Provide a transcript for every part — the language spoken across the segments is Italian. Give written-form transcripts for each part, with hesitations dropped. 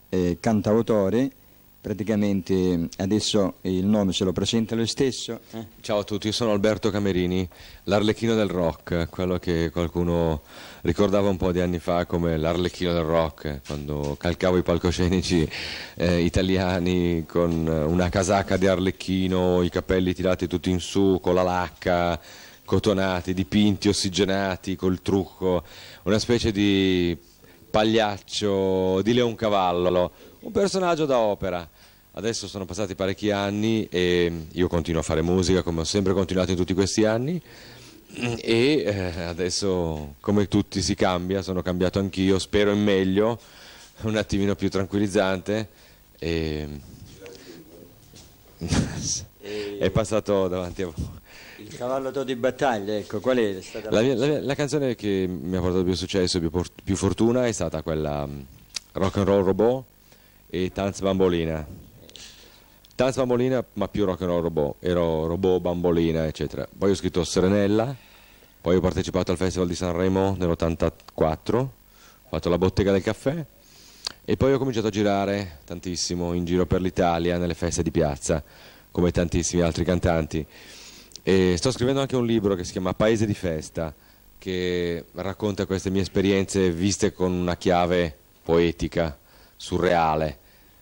cantautore. Praticamente adesso il nome se lo presenta lui stesso. Ciao a tutti, io sono Alberto Camerini, l'Arlecchino del rock, quello che qualcuno ricordava un po' di anni fa come l'Arlecchino del rock, quando calcavo i palcoscenici italiani con una casacca di Arlecchino, i capelli tirati tutti in su, con la lacca, cotonati, dipinti, ossigenati, col trucco, una specie di pagliaccio di Leoncavallo, un personaggio da opera. Adesso sono passati parecchi anni e io continuo a fare musica come ho sempre continuato in tutti questi anni e adesso come tutti si cambia, sono cambiato anch'io, spero in meglio, un attimino più tranquillizzante e è passato davanti a voi. Il cavallo di battaglia, ecco, qual è stata la canzone che mi ha portato più successo e più fortuna è stata quella Rock and Roll Robot e Tanz Bambolina. Tanz Bambolina, ma più Rock and Roll Robot, ero robot, bambolina, eccetera. Poi ho scritto Serenella, poi ho partecipato al Festival di Sanremo nell'84, ho fatto la bottega del caffè e poi ho cominciato a girare tantissimo in giro per l'Italia, nelle feste di piazza, come tantissimi altri cantanti. E sto scrivendo anche un libro che si chiama Paese di Festa, che racconta queste mie esperienze viste con una chiave poetica, surreale.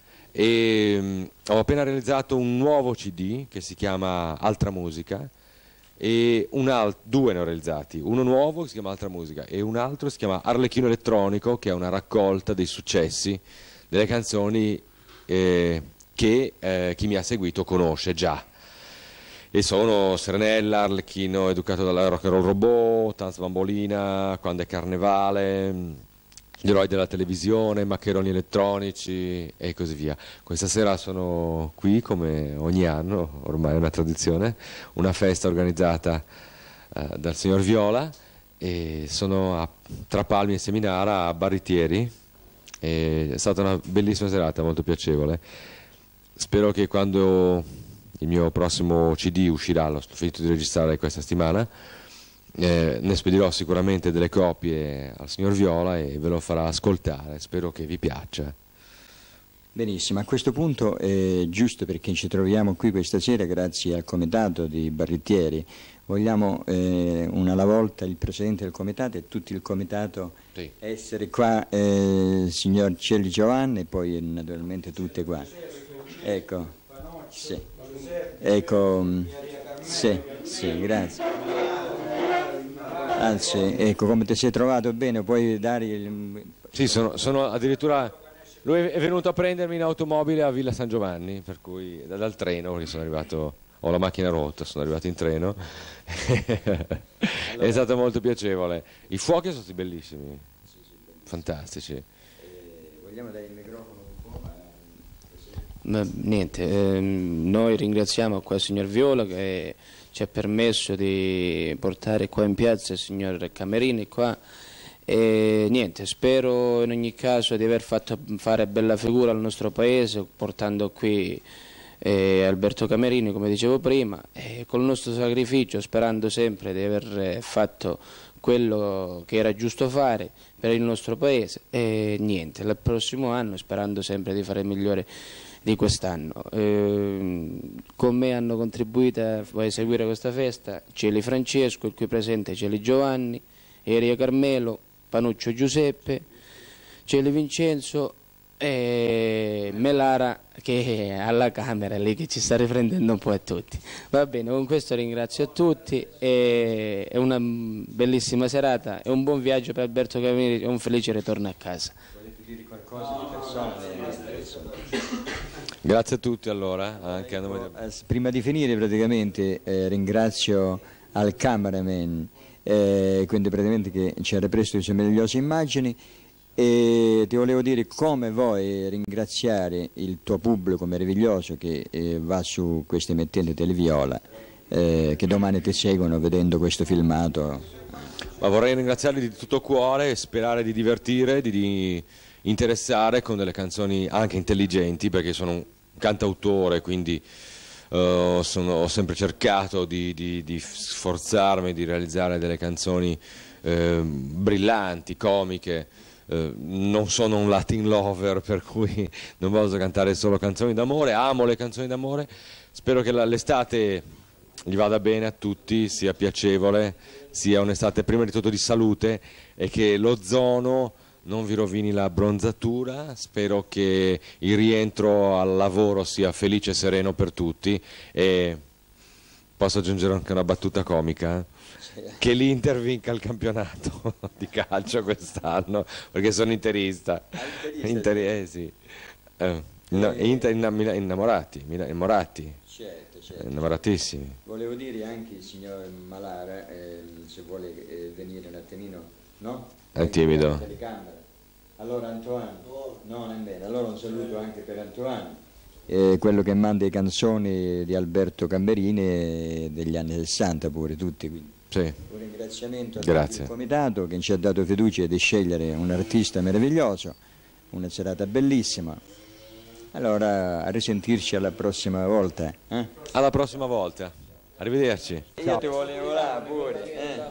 E ho appena realizzato un nuovo CD che si chiama Altra Musica e due ne ho realizzati, uno nuovo che si chiama Altra Musica e un altro si chiama Arlecchino Elettronico, che è una raccolta dei successi delle canzoni che chi mi ha seguito conosce già. E sono Serenella, Arlecchino educato dalla Rock and Roll Robot, Tanz Bambolina, Quando è Carnevale, gli eroi della televisione, Maccheroni elettronici e così via. Questa sera sono qui come ogni anno, ormai è una tradizione, una festa organizzata dal signor Viola e sono a Trapalmi e Seminara a Barritieri. È stata una bellissima serata, molto piacevole. Spero che quando il mio prossimo CD uscirà, l'ho finito di registrare questa settimana, ne spedirò sicuramente delle copie al signor Viola e ve lo farà ascoltare, spero che vi piaccia. Benissimo, a questo punto è giusto, perché ci troviamo qui questa sera grazie al comitato di Barritieri, vogliamo una alla volta il presidente del comitato e tutto il comitato essere qua, signor Celli Giovanni e poi naturalmente tutte qua. Ecco, sì, ecco, sì, grazie. Anzi, ecco, come ti sei trovato bene, puoi dare il... Sì, sono addirittura... Lui è venuto a prendermi in automobile a Villa San Giovanni, per cui dal treno, perché sono arrivato, ho la macchina rotta, sono arrivato in treno. È stato molto piacevole. I fuochi sono stati bellissimi, fantastici. Vogliamo dare il microfono un po'? Niente, noi ringraziamo qua il signor Viola che ci ha permesso di portare qua in piazza il signor Camerini qua. E niente, spero in ogni caso di aver fatto fare bella figura al nostro paese portando qui Alberto Camerini, come dicevo prima, e col nostro sacrificio, sperando sempre di aver fatto quello che era giusto fare per il nostro paese. E niente, il prossimo anno sperando sempre di fare migliore di quest'anno. Con me hanno contribuito a eseguire questa festa Celi Francesco, il qui presente Celi Giovanni, Eria Carmelo, Panuccio Giuseppe, Celi Vincenzo e Melara, che è alla Camera lì, che ci sta riprendendo un po' a tutti. Va bene, con questo ringrazio a tutti e è una bellissima serata e un buon viaggio per Alberto Camerini e un felice ritorno a casa. Volete dire qualcosa di personale? Grazie a tutti allora, anche a nome Prima di finire praticamente ringrazio al cameraman, quindi praticamente che ci ha ripreso queste meravigliose immagini, e ti volevo dire come vuoi ringraziare il tuo pubblico meraviglioso che va su queste emittenti Televiola, che domani ti seguono vedendo questo filmato. Ma vorrei ringraziarli di tutto cuore e sperare di divertire, di interessare con delle canzoni anche intelligenti, perché sono un cantautore, quindi ho sempre cercato di sforzarmi di realizzare delle canzoni brillanti, comiche, non sono un Latin lover, per cui non posso cantare solo canzoni d'amore, amo le canzoni d'amore, spero che l'estate gli vada bene a tutti, sia piacevole, sia un'estate prima di tutto di salute e che l'ozono non vi rovini la bronzatura, spero che il rientro al lavoro sia felice e sereno per tutti e posso aggiungere anche una battuta comica, che l'Inter vinca il campionato di calcio quest'anno, perché sono interista. Sì. Inter innamorati, Certo. innamoratissimi. Volevo dire anche il signor Malara, se vuole venire un attimino, no? È timido. Telecamera. Allora Antoine, no, nemmeno, allora un saluto anche per Antoine. Quello che manda le canzoni di Alberto Gamberini degli anni 60 pure, tutti, quindi. Sì. Un ringraziamento Grazie. al comitato che ci ha dato fiducia di scegliere un artista meraviglioso, una serata bellissima. Allora, a risentirci alla prossima volta. Alla prossima volta. Arrivederci. Io ti volevo là pure.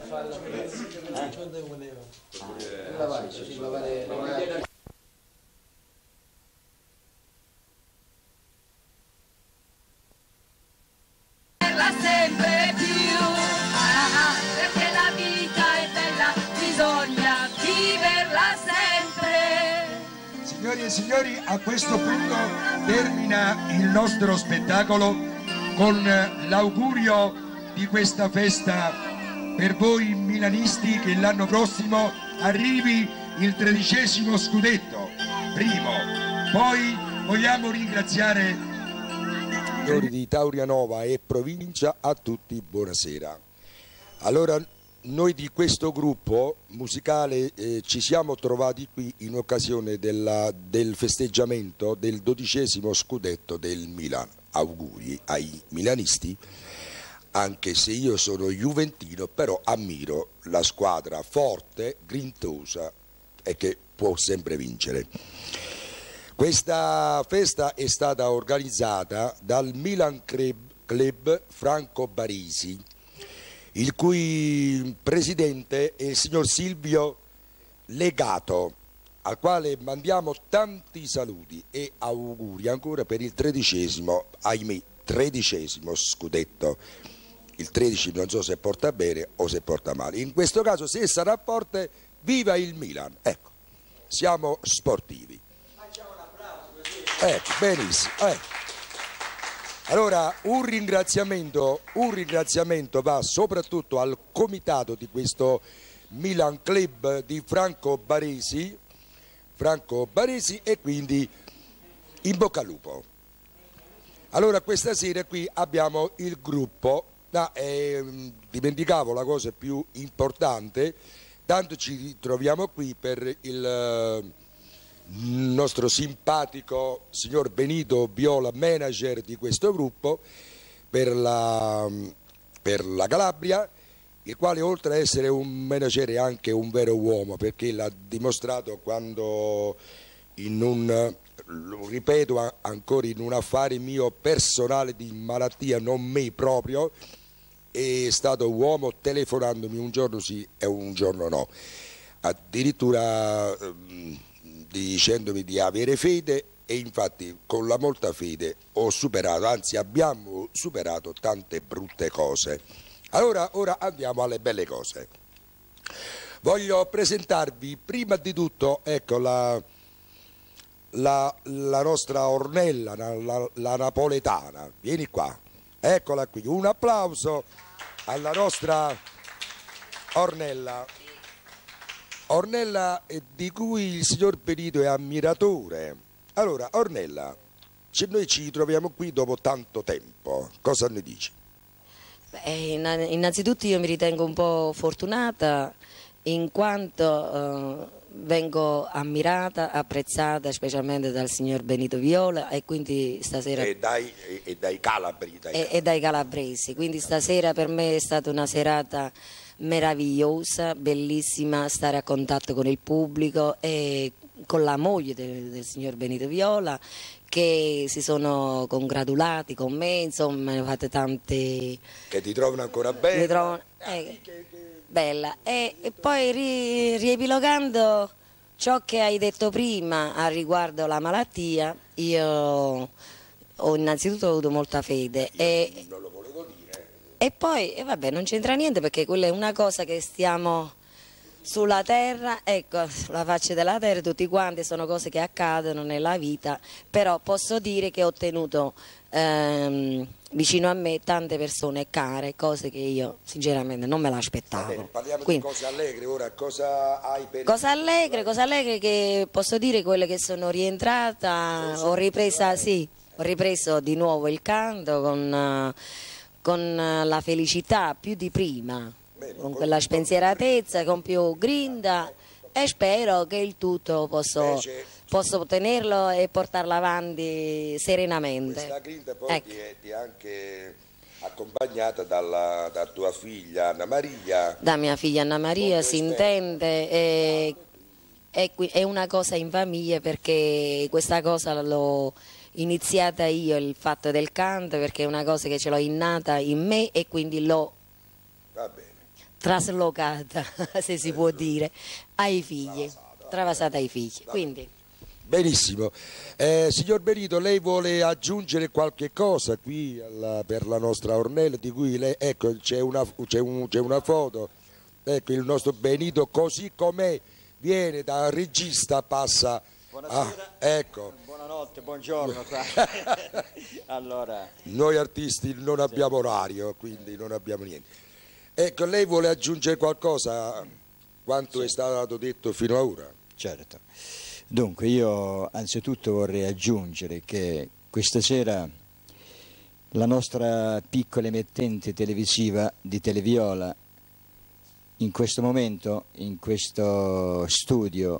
Sempre più, perché la vita è bella, bisogna viverla sempre. Signori e signori, a questo punto termina il nostro spettacolo con l'augurio di questa festa per voi milanisti, che l'anno prossimo arrivi il 13° scudetto, primo. Poi vogliamo ringraziare signori di Taurianova e provincia, a tutti buonasera. Allora, noi di questo gruppo musicale ci siamo trovati qui in occasione del festeggiamento del 12° scudetto del Milan. Auguri ai milanisti, anche se io sono juventino, però ammiro la squadra forte, grintosa e che può sempre vincere. Questa festa è stata organizzata dal Milan Club Franco Baresi, il cui presidente è il signor Silvio Legato, al quale mandiamo tanti saluti e auguri ancora per il 13°, ahimè, 13° scudetto. Il 13 non so se porta bene o se porta male. In questo caso, se sarà forte, viva il Milan. Ecco, siamo sportivi. Benissimo. Allora un ringraziamento va soprattutto al comitato di questo Milan Club di Franco Baresi, e quindi in bocca al lupo. Allora questa sera qui abbiamo il gruppo, dimenticavo la cosa più importante, tanto ci ritroviamo qui per il nostro simpatico signor Benito Viola, manager di questo gruppo per la Calabria, il quale oltre a essere un manager è anche un vero uomo, perché l'ha dimostrato quando lo ripeto ancora, in un affare mio personale di malattia, non me proprio, è stato uomo telefonandomi un giorno sì e un giorno no, addirittura dicendomi di avere fede, e infatti con la molta fede ho superato, anzi abbiamo superato tante brutte cose. Allora ora andiamo alle belle cose. Voglio presentarvi prima di tutto, ecco, la nostra Ornella, la napoletana. Vieni qua, eccola qui, un applauso alla nostra Ornella, di cui il signor Benito è ammiratore. Allora Ornella, noi ci troviamo qui dopo tanto tempo, cosa ne dici? Innanzitutto io mi ritengo un po' fortunata in quanto vengo ammirata, apprezzata specialmente dal signor Benito Viola, e quindi stasera E dai calabri. e dai calabresi, quindi stasera per me è stata una serata meravigliosa, bellissima, stare a contatto con il pubblico e con la moglie del signor Benito Viola, che si sono congratulati con me, insomma, ne ho fatte tante. Che ti trovano ancora bene? Bella. E poi riepilogando, ciò che hai detto prima a riguardo la malattia, io ho innanzitutto avuto molta fede Non lo volevo dire. e poi vabbè, non c'entra niente perché quella è una cosa che stiamo sulla terra, ecco, sulla faccia della terra, tutti quanti, sono cose che accadono nella vita, però posso dire che ho tenuto vicino a me tante persone care, cose che io sinceramente non me l'aspettavo. Bene, parliamo Quindi, di cose allegre, ora cosa hai per... cosa allegre che posso dire quelle che sono rientrata, ho ripreso di nuovo il canto con la felicità più di prima, con quella spensieratezza, con più grinda e spero che il tutto posso ottenerlo e portarlo avanti serenamente. Questa grinta poi Ecco. ti è anche accompagnata da tua figlia Anna Maria. Da mia figlia Anna Maria Molto si esterna. intende, è una cosa in famiglia perché questa cosa l'ho iniziata io, il fatto del canto, perché è una cosa che ce l'ho innata in me e quindi l'ho Va bene. traslocata, se si può dire, ai figli, travasata ai figli. Quindi, Benissimo. Signor Benito, lei vuole aggiungere qualche cosa qui per la nostra Ornella, di cui lei, ecco, c'è una foto, ecco il nostro Benito così com'è, viene da regista, passa... Buonasera. Ecco, Buonanotte, buongiorno. Allora, noi artisti non abbiamo orario, quindi non abbiamo niente. Ecco, lei vuole aggiungere qualcosa a quanto è stato detto fino ad ora? certo. Dunque, io anzitutto vorrei aggiungere che questa sera la nostra piccola emittente televisiva di Televiola, in questo momento, in questo studio,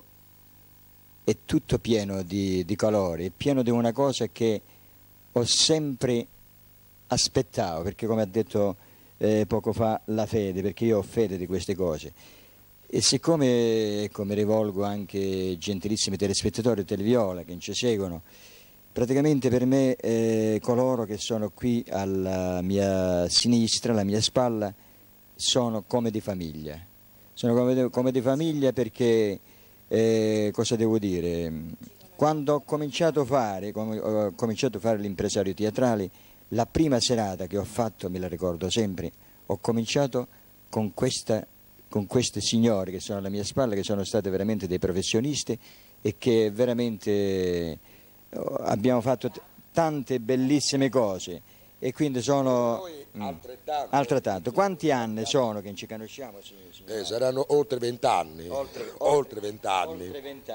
è tutto pieno di colori, è pieno di una cosa che ho sempre aspettato, perché come ha detto poco fa la fede, perché io ho fede di queste cose. E siccome, ecco, mi rivolgo anche ai gentilissimi telespettatori di Televiola che ci seguono, praticamente per me coloro che sono qui alla mia sinistra, alla mia spalla, sono come di famiglia. Sono come di famiglia perché, cosa devo dire, quando ho cominciato a fare l'impresario teatrale, la prima serata che ho fatto, me la ricordo sempre, ho cominciato con queste signore che sono alla mia spalla, che sono state veramente dei professionisti e che veramente abbiamo fatto tante bellissime cose e quindi sono altrettanto. Quanti anni sono che ci conosciamo? Saranno oltre 20 anni. Oltre 20 anni.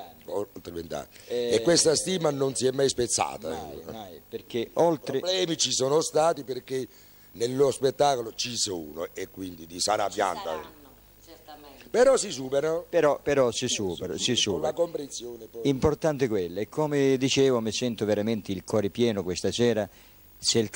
E questa stima non si è mai spezzata. Mai, perché oltre... Problemi ci sono stati perché nello spettacolo ci sono e quindi di sana pianta. Però si superano. Però si supera. Con la comprensione poi. Importante quello, e come dicevo mi sento veramente il cuore pieno questa sera. Se il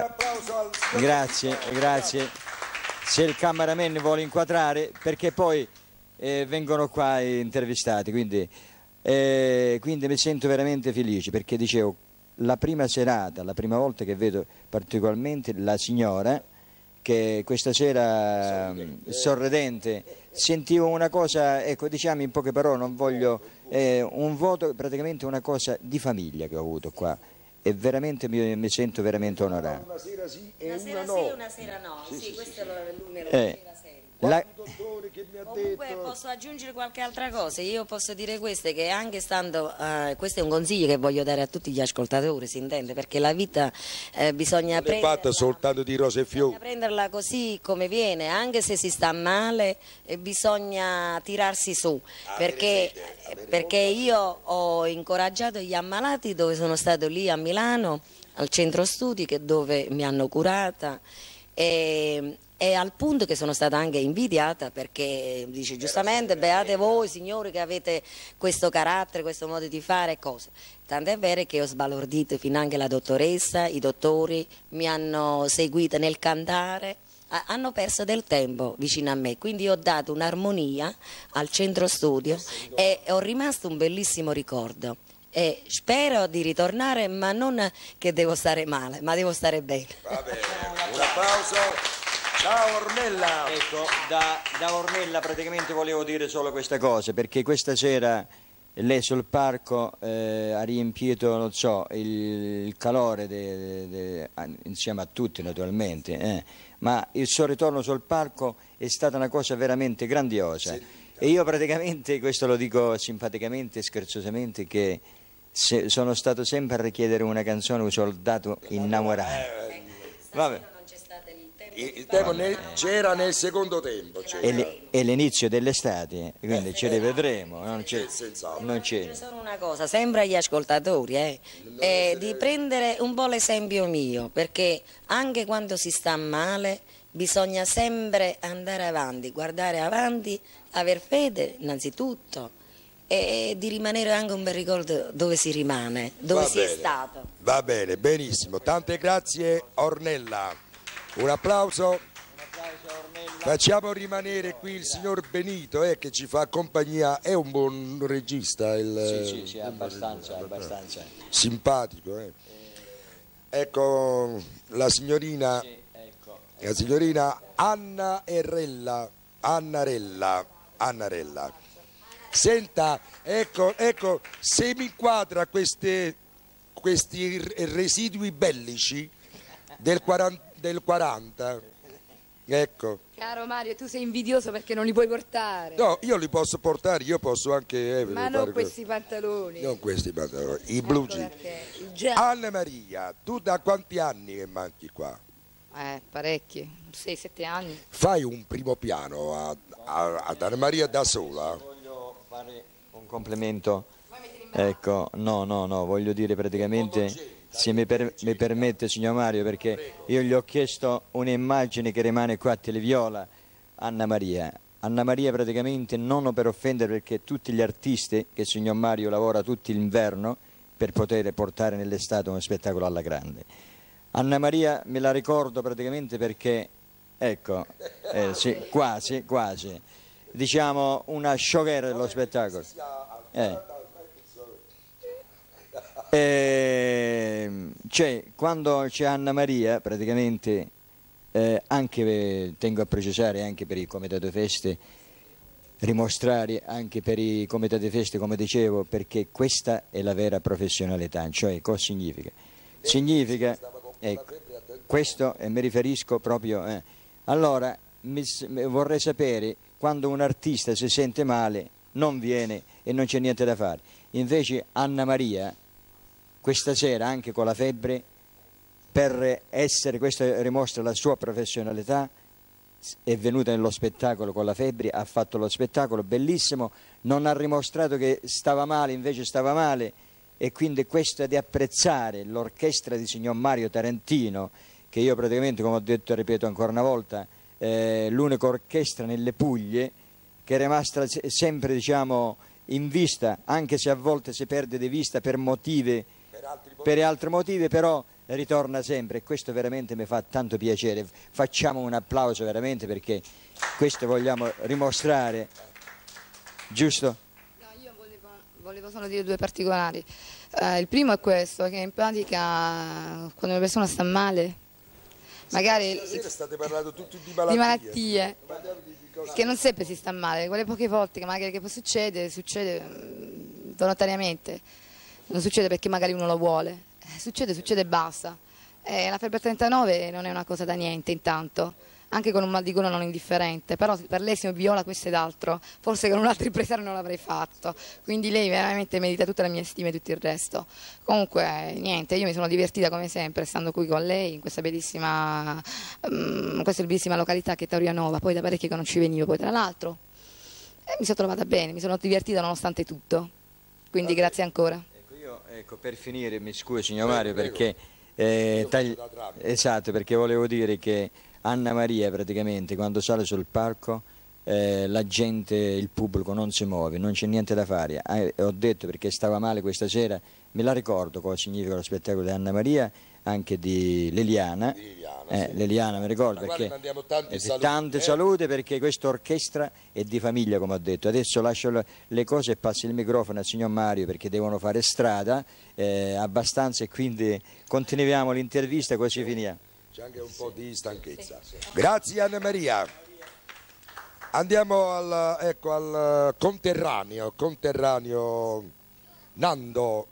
grazie. Se il cameraman vuole inquadrare, perché poi vengono qua intervistati, quindi mi sento veramente felice, perché dicevo, la prima serata, la prima volta che vedo particolarmente la signora, che questa sera sorridente, sentivo una cosa, ecco, diciamo in poche parole, non voglio, un voto, praticamente una cosa di famiglia che ho avuto qua, e veramente mi sento veramente onorato. Una sera sì e una sera no. sì, una sera no, sì, questo lui me lo Eh. diceva sempre. Qualche dottore che mi ha Comunque detto... posso aggiungere qualche altra cosa, io posso dire questo, che anche stando, questo è un consiglio che voglio dare a tutti gli ascoltatori, si intende, perché la vita bisogna Non è fatta soltanto di rose e fiori. prenderla così come viene, anche se si sta male, bisogna tirarsi su, perché io ho incoraggiato gli ammalati dove sono stato lì a Milano, al centro studi, dove mi hanno curata, e al punto che sono stata anche invidiata, perché dice giustamente beate voi signori che avete questo carattere, questo modo di fare e cose. Tant'è vero che ho sbalordito finanche la dottoressa, i dottori mi hanno seguita nel cantare, hanno perso del tempo vicino a me, quindi ho dato un'armonia al centro studio e ho rimasto un bellissimo ricordo. E spero di ritornare, ma non che devo stare male, ma devo stare bene. Va bene, un applauso. Ciao Ornella. Ecco, da Ornella praticamente volevo dire solo questa cosa, perché questa sera lei sul palco ha riempito, non so, il calore insieme a tutti naturalmente, ma il suo ritorno sul palco è stata una cosa veramente grandiosa. E io praticamente, questo lo dico simpaticamente e scherzosamente, che sono stato sempre a richiedere una canzone, un soldato innamorato. Vabbè. Il tempo c'era nel secondo tempo. È l'inizio dell'estate, quindi ci rivedremo. Non c'è. Solo una cosa, sempre agli ascoltatori, di prendere un po' l'esempio mio, perché anche quando si sta male bisogna sempre andare avanti, guardare avanti, aver fede innanzitutto e di rimanere anche un bel ricordo dove si rimane, dove si è stato. Va bene, benissimo. Tante grazie Ornella. Un applauso. Facciamo rimanere qui il signor Benito che ci fa compagnia, è un buon regista. Sì, abbastanza. Simpatico. Ecco la signorina, la signorina Annarella. Senta, ecco, se mi inquadra questi residui bellici del 40, ecco. Caro Mario, tu sei invidioso perché non li puoi portare. No, io li posso portare, io posso anche... ma non questi pantaloni. Non questi pantaloni, i blu jeans. Anna Maria, tu da quanti anni che manchi qua? Parecchi, 6-7 anni. Fai un primo piano ad Anna Maria da sola? Voglio fare un complimento, ecco, no, voglio dire praticamente... Se mi permette signor Mario, perché io gli ho chiesto un'immagine che rimane qua a Televiola, Anna Maria praticamente, non per offendere, perché tutti gli artisti che il signor Mario lavora tutto l'inverno per poter portare nell'estate uno spettacolo alla grande. Anna Maria me la ricordo praticamente perché, ecco, sì, quasi, diciamo una showgirl dello spettacolo. Quando c'è Anna Maria praticamente anche tengo a precisare anche per il Comitato Feste, rimostrare anche per i Comitati Feste, come dicevo, perché questa è la vera professionalità. Cioè, cosa significa? Significa, ecco, questo mi riferisco proprio allora vorrei sapere quando un artista si sente male non viene e non c'è niente da fare. Invece Anna Maria questa sera, anche con la febbre, per essere, questo dimostra la sua professionalità, è venuta nello spettacolo con la febbre, ha fatto lo spettacolo bellissimo, non ha dimostrato che stava male, invece stava male, e quindi questo è di apprezzare l'orchestra di signor Mario Tarantino, che io praticamente, come ho detto e ripeto ancora una volta, l'unica orchestra nelle Puglie che è rimasta sempre, diciamo, in vista, anche se a volte si perde di vista per altri motivi, però ritorna sempre, e questo veramente mi fa tanto piacere. Facciamo un applauso veramente, perché questo vogliamo dimostrare, giusto? No, io volevo solo dire due particolari. Il primo è questo, che in pratica quando una persona sta male, magari state parlando tutti di malattie, che non sempre si sta male, quelle poche volte che magari che succede volontariamente, non succede perché magari uno lo vuole, succede e basta. La febbre 39 non è una cosa da niente intanto, anche con un mal di gola non indifferente, però per lei signor Viola questo ed altro, forse con un altro impresario non l'avrei fatto, quindi lei veramente merita tutta la mia stima e tutto il resto. Comunque niente, io mi sono divertita come sempre stando qui con lei in questa bellissima località che è Taurianova, poi da parecchio che non ci venivo poi tra l'altro, mi sono trovata bene, mi sono divertita nonostante tutto, quindi grazie ancora. Ecco, per finire, mi scusi signor Mario, perché esatto, perché volevo dire che Anna Maria praticamente quando sale sul palco la gente, il pubblico non si muove, non c'è niente da fare. Ho detto perché stava male questa sera, me la ricordo cosa significa lo spettacolo di Anna Maria, anche di Liliana, Liliana mi ricordo, perché tante salute, perché questa orchestra è di famiglia, come ho detto. Adesso lascio le cose e passo il microfono al signor Mario, perché devono fare strada abbastanza, e quindi continuiamo l'intervista, così finiamo. C'è anche un po' di stanchezza. Grazie Anna Maria. Andiamo al conterraneo Nando,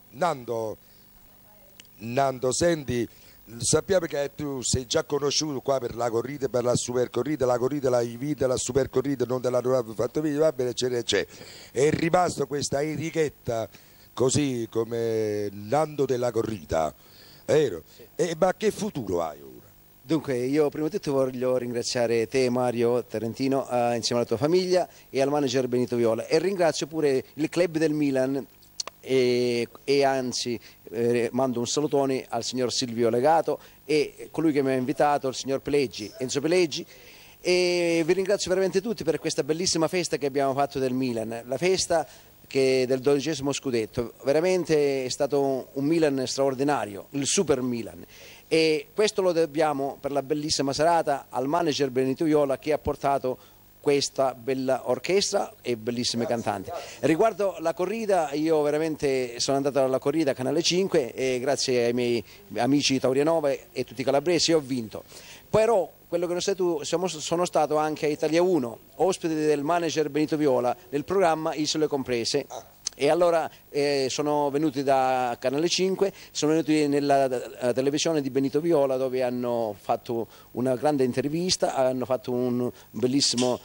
senti, sappiamo che tu sei già conosciuto qua per la corrida, per la supercorrida, la corrida l'hai vinta, la supercorrida non te l'hanno fatto vedere, va bene, c'è. È rimasto questa etichetta così come Nando della corrida, vero? Sì. Ma che futuro hai ora? Dunque, io prima di tutto voglio ringraziare te, Mario Tarantino, insieme alla tua famiglia e al manager Benito Viola, e ringrazio pure il club del Milan e anzi mando un salutone al signor Silvio Legato e colui che mi ha invitato, il signor Peleggi, Enzo Peleggi, e vi ringrazio veramente tutti per questa bellissima festa che abbiamo fatto del Milan, la festa del 12° scudetto. Veramente è stato un Milan straordinario, il super Milan, e questo lo dobbiamo per la bellissima serata al manager Benito Viola che ha portato questa bella orchestra e bellissime cantanti. Riguardo la corrida, io veramente sono andato alla corrida a Canale 5 e grazie ai miei amici di Taurianova e tutti i calabresi ho vinto. Però quello che non sei tu, sono stato anche a Italia 1, ospite del manager Benito Viola nel programma Isole Comprese. E allora sono venuti da Canale 5, sono venuti nella televisione di Benito Viola dove hanno fatto una grande intervista, hanno fatto un bellissimo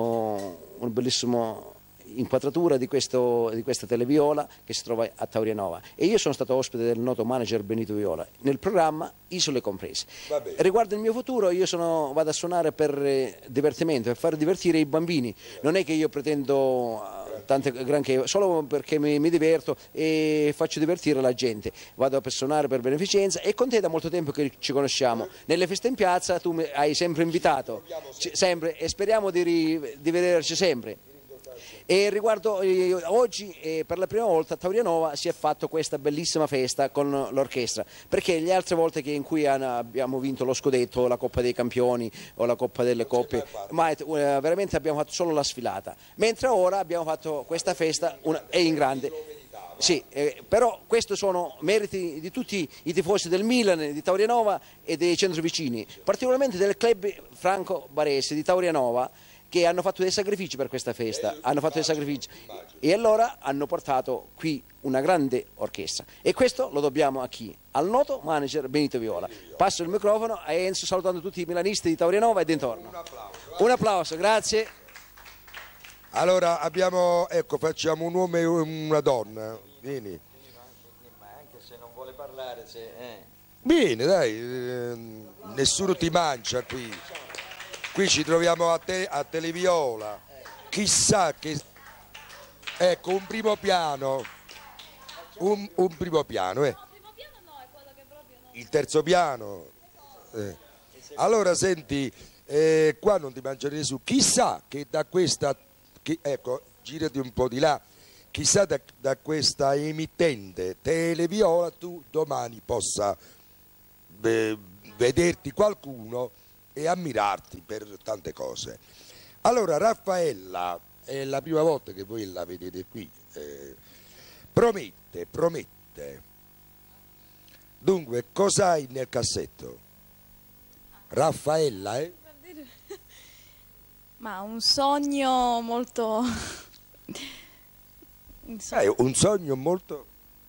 inquadratura di questa televiola che si trova a Taurianova, e io sono stato ospite del noto manager Benito Viola nel programma Isole Comprese. Riguardo il mio futuro, io vado a suonare per divertimento, per far divertire i bambini, non è che io pretendo tante granché, solo perché mi diverto e faccio divertire la gente, vado a suonare per beneficenza, e con te da molto tempo che ci conosciamo, nelle feste in piazza tu mi hai sempre invitato, sempre, e speriamo di vederci sempre. E riguardo oggi per la prima volta a Taurianova si è fatto questa bellissima festa con l'orchestra, perché le altre volte in cui abbiamo vinto lo scudetto, la Coppa dei Campioni o la Coppa delle Coppe, ma veramente abbiamo fatto solo la sfilata, mentre ora abbiamo fatto questa festa e in grande. Sì, però questi sono meriti di tutti i tifosi del Milan, di Taurianova e dei centrovicini, particolarmente del club Franco Baresi di Taurianova, che hanno fatto dei sacrifici per questa festa, hanno fatto dei sacrifici e allora hanno portato qui una grande orchestra, e questo lo dobbiamo a chi? Al noto manager Benito Viola. Passo il microfono a Enzo salutando tutti i milanisti di Taurianova e dintorno. Un applauso, grazie. Allora facciamo un uomo e una donna, vieni. Anche se non vuole parlare, Vieni dai, nessuno ti mangia qui. Qui ci troviamo a Televiola, chissà che... Ecco, un primo piano, un primo piano, No, primo piano no, è quello che proprio non... Il terzo piano. Allora senti, qua non ti mangia nessuno, chissà che da questa... ecco, girati un po' di là, chissà da questa emittente Televiola tu domani possa vederti qualcuno e ammirarti per tante cose. Allora Raffaella, è la prima volta che voi la vedete qui, promette. Dunque, cosa hai nel cassetto? Raffaella, Ma un sogno molto... un sogno molto...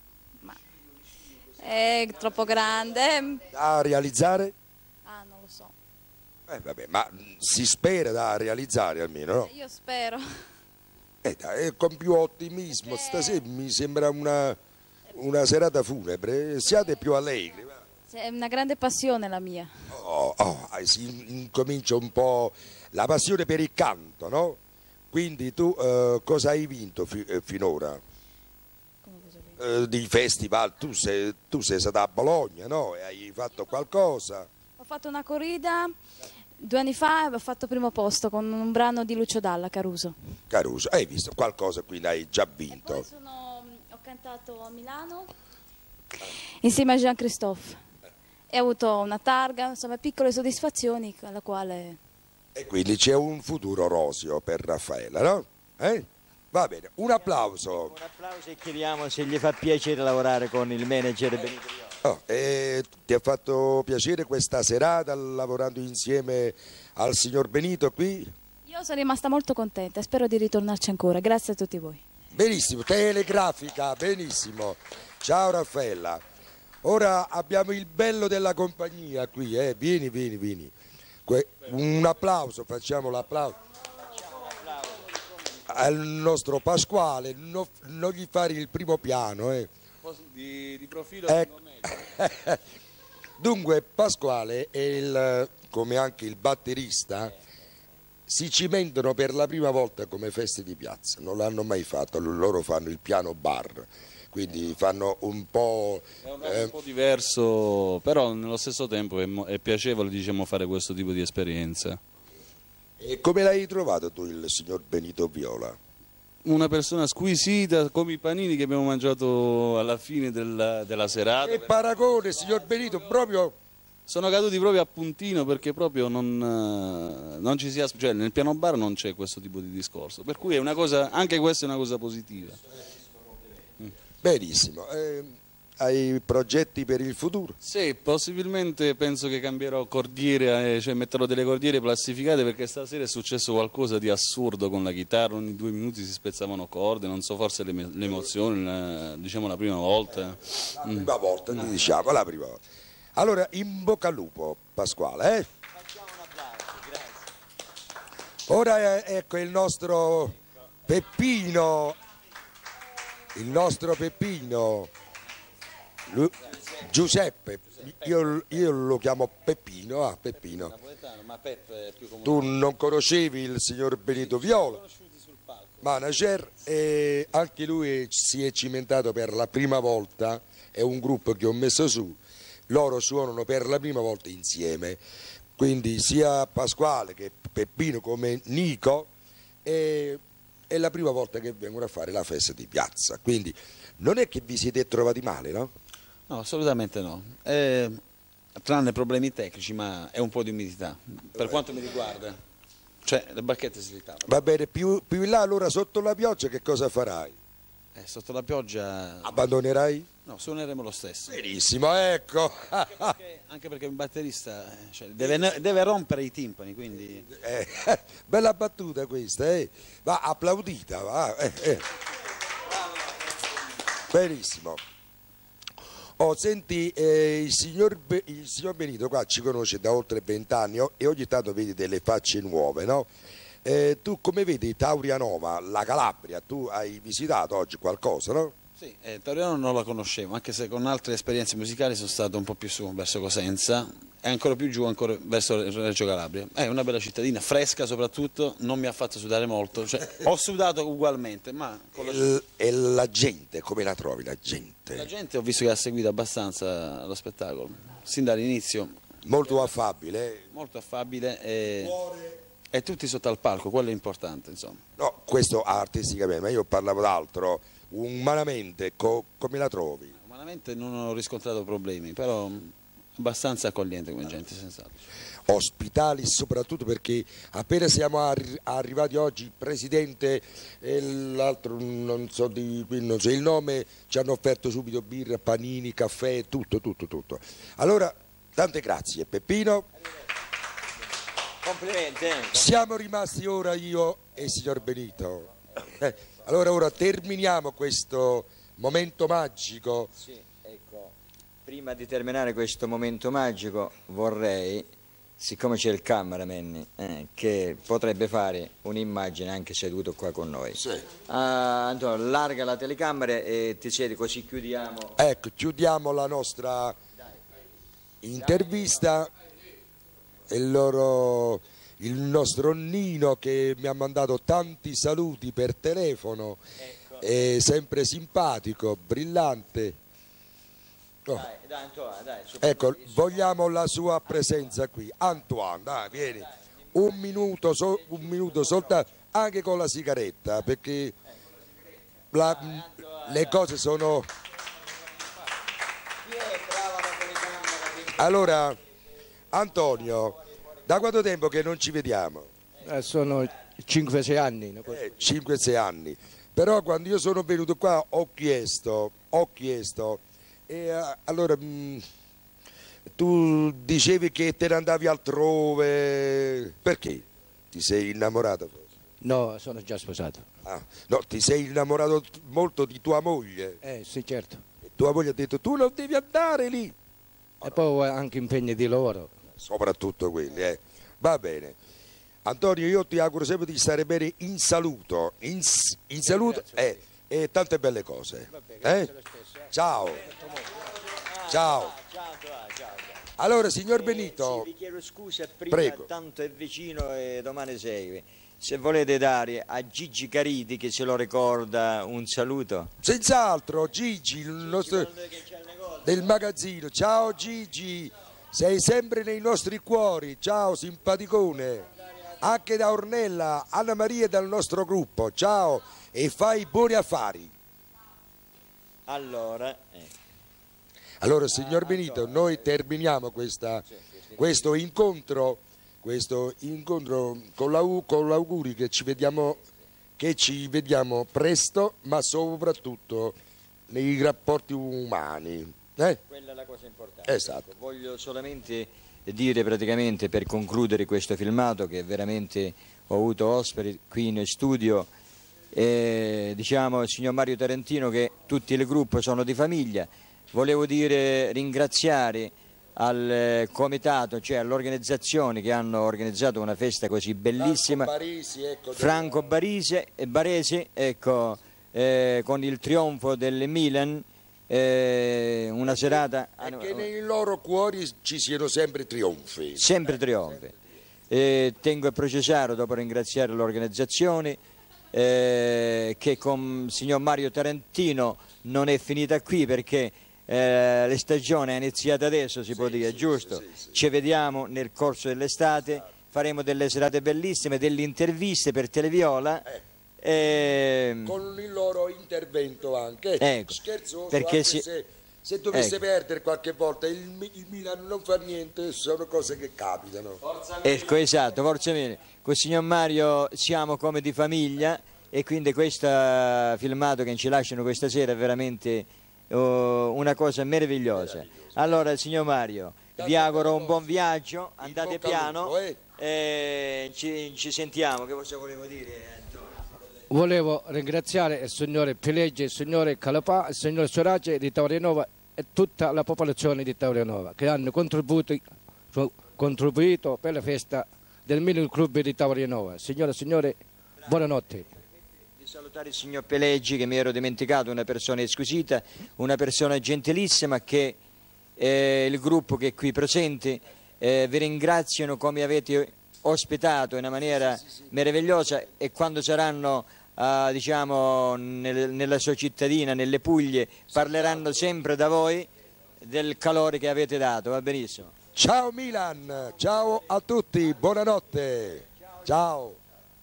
È troppo grande. Da realizzare? Non lo so. Vabbè, ma si spera da realizzare almeno, no? Io spero. Con più ottimismo, stasera mi sembra una serata funebre, siate più allegri. È una grande passione la mia. Si incomincia un po' la passione per il canto, no? Quindi tu cosa hai vinto finora? Come cosa hai vinto? Di festival, tu sei stata a Bologna, no? E hai fatto qualcosa? Ho fatto una corrida 2 anni fa e ho fatto primo posto con un brano di Lucio Dalla, Caruso. Hai visto qualcosa, quindi hai già vinto. E poi ho cantato a Milano insieme a Jean-Christophe e ho avuto una targa, insomma piccole soddisfazioni alla quale... E quindi c'è un futuro roseo per Raffaella, no? Va bene, un applauso. Un applauso e chiediamo se gli fa piacere lavorare con il manager Benito Viola. Ti ha fatto piacere questa serata lavorando insieme al signor Benito qui? Io sono rimasta molto contenta e spero di ritornarci ancora, grazie a tutti voi. Benissimo, telegrafica, benissimo. Ciao Raffaella. Ora abbiamo il bello della compagnia qui, vieni, vieni, vieni. Un applauso, facciamo l'applauso al nostro Pasquale, non gli fare il primo piano. Di profilo Dunque Pasquale è come anche il batterista, si cimentano per la prima volta come feste di piazza, non l'hanno mai fatto, loro fanno il piano bar, quindi fanno un po'... È un po' diverso, però nello stesso tempo è piacevole, diciamo, fare questo tipo di esperienza. E come l'hai trovato tu il signor Benito Viola? Una persona squisita, come i panini che abbiamo mangiato alla fine della serata. Che paragone, signor Benito, proprio... Sono caduti proprio a puntino perché proprio non ci sia, cioè nel piano bar non c'è questo tipo di discorso, per cui è una cosa, anche questa è una cosa positiva. Benissimo, hai progetti per il futuro? Sì, possibilmente penso che cambierò cordiere, cioè metterò delle cordiere plastificate, perché stasera è successo qualcosa di assurdo con la chitarra, ogni 2 minuti si spezzavano corde, non so, forse l'emozione, diciamo la prima volta. La prima volta, diciamo, la prima volta. Allora, in bocca al lupo, Pasquale. Facciamo un applauso, grazie. Ora ecco il nostro Peppino, Giuseppe, io lo chiamo Peppino, Peppino. Tu non conoscevi il signor Benito Viola, manager, e anche lui si è cimentato per la prima volta, è un gruppo che ho messo su. Loro suonano per la prima volta insieme, quindi sia Pasquale che Peppino come Nico è la prima volta che vengono a fare la festa di piazza, quindi non è che vi siete trovati male, no? No, assolutamente no, tranne problemi tecnici, ma è un po' di umidità, per quanto mi riguarda, cioè le bacchette slittavano. Va bene, più in là, allora sotto la pioggia che cosa farai? Sotto la pioggia... Abbandonerai? No, suoneremo lo stesso. Benissimo, ecco. Anche perché il batterista deve rompere i timpani, quindi... Bella battuta questa, va applaudita, va. Benissimo. Senti, il signor Benito qua ci conosce da oltre 20 anni e ogni tanto vedi delle facce nuove, no? Tu come vedi Taurianova, la Calabria, tu hai visitato oggi qualcosa, no? Sì, Tauriano non la conoscevo, anche se con altre esperienze musicali sono stato un po' più su verso Cosenza e ancora più giù, ancora verso Reggio Calabria. È una bella cittadina, fresca soprattutto, non mi ha fatto sudare molto, cioè, ho sudato ugualmente, ma... E la gente, come la trovi la gente? La gente ho visto che ha seguito abbastanza lo spettacolo, sin dall'inizio. Molto affabile? Molto affabile e tutti sotto al palco, quello è importante, insomma. No, questo artisticamente, ma io parlavo d'altro. Umanamente come la trovi? Umanamente non ho riscontrato problemi, però abbastanza accogliente come gente, senz'altro. Ospitali soprattutto perché appena siamo arrivati oggi il presidente e l'altro non so il nome, ci hanno offerto subito birra, panini, caffè, tutto. Allora, tante grazie Peppino. Complimenti. Siamo rimasti ora io e il signor Benito. Allora ora terminiamo questo momento magico. Sì, ecco, prima di terminare questo momento magico vorrei, siccome c'è il cameraman che potrebbe fare un'immagine anche seduto qua con noi. Sì. Antonio, allarga la telecamera e ti siedi così chiudiamo. Ecco, chiudiamo la nostra intervista. Il nostro Nino che mi ha mandato tanti saluti per telefono, ecco. È sempre simpatico, brillante. Oh. Dai, Antoine, dai, ecco, vogliamo la sua presenza qui. Antoine, dai, vieni. Un minuto soltanto, anche con la sigaretta, perché le cose sono... Allora, Antonio, da quanto tempo che non ci vediamo? Sono 5-6 anni. 5-6 anni. Però quando io sono venuto qua ho chiesto, e allora tu dicevi che te ne andavi altrove, perché? Ti sei innamorato forse? No, sono già sposato. No, ti sei innamorato molto di tua moglie? Sì, certo. E tua moglie ha detto tu non devi andare lì. E poi anche impegni di lavoro. Soprattutto quelli, Va bene. Antonio, io ti auguro sempre di stare bene in saluto, in saluto e tante belle cose. Ciao. Ciao. Allora, signor Benito, vi chiedo scusa, prima prego. Tanto è vicino e domani segue. Se volete dare a Gigi Caridi, che se lo ricorda, un saluto. Senz'altro, Gigi, il nostro del magazzino. Ciao Gigi, sei sempre nei nostri cuori. Ciao, simpaticone. Anche da Ornella, Anna Maria dal nostro gruppo. Ciao e fai buoni affari. Allora, signor Benito, noi terminiamo questo incontro con l'augurio che ci vediamo presto, ma soprattutto nei rapporti umani. Quella è la cosa importante. Esatto. Ecco, voglio solamente dire praticamente per concludere questo filmato che veramente ho avuto ospiti qui in studio, diciamo il signor Mario Tarantino, che tutti il gruppo sono di famiglia. Volevo ringraziare al comitato, cioè all'organizzazione che hanno organizzato una festa così bellissima, Franco Barese, ecco, con il trionfo del Milan, una serata e che nei loro cuori ci siano sempre trionfi. Sempre trionfi. Tengo a precisare, dopo ringraziare l'organizzazione, che con il signor Mario Tarantino non è finita qui, perché le stagioni è iniziata adesso, si può dire, giusto? Ci vediamo nel corso dell'estate, faremo delle serate bellissime, delle interviste per Televiola, con il loro intervento anche, ecco, scherzoso, perché anche se dovesse perdere qualche volta il Milan non fa niente, sono cose che capitano. Ecco, esatto, forza bene. Con il signor Mario siamo come di famiglia, e quindi questo filmato che ci lasciano questa sera è veramente una cosa meravigliosa. Allora, signor Mario, vi auguro un buon viaggio, andate piano, ci sentiamo. Che cosa volevo dire, Antonio? Volevo ringraziare il signore Pileggi, il signore Calapà, il signore Sorace di Taurianova e tutta la popolazione di Taurianova che hanno contribuito per la festa del Milan Club di Taurianova. Signore e signore, buonanotte. Di salutare il signor Pileggi, che mi ero dimenticato, una persona squisita, una persona gentilissima, che il gruppo che è qui presente vi ringraziano come avete ospitato in una maniera meravigliosa, e quando saranno diciamo nella sua cittadina, nelle Puglie, parleranno sempre da voi del calore che avete dato. Va benissimo. Ciao Milan, ciao a tutti, buonanotte. Ciao.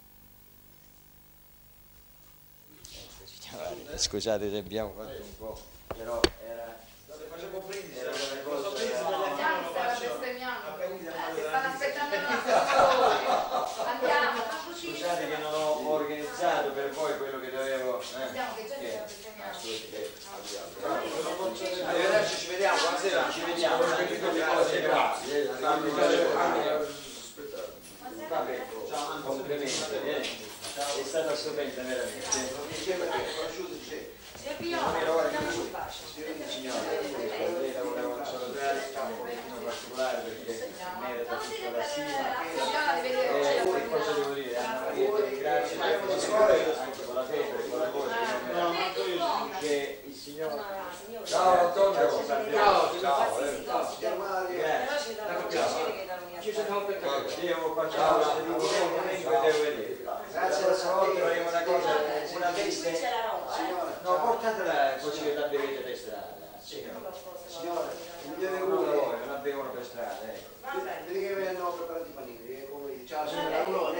Scusate se abbiamo fatto un po', però era scusate che non ho organizzato per voi quello che dovevo. Arrivederci, ci vediamo, buonasera, ci vediamo. Complimenti, è stata stupenda veramente. Lei lavorava con Salvatore, un pochino particolare perché merita tutta la stima. Che cosa devo dire? Anna Maria, ti ringrazio anche con la febbre, con la voce, che il signor... Ciao Antonio. Grazie alla sua volta faremo una cosa, una festa. No, portatela così che la bevete per strada. Signore, non la bevono per strada, ecco. Vedi che mi hanno preparato i panini, come ciao signora.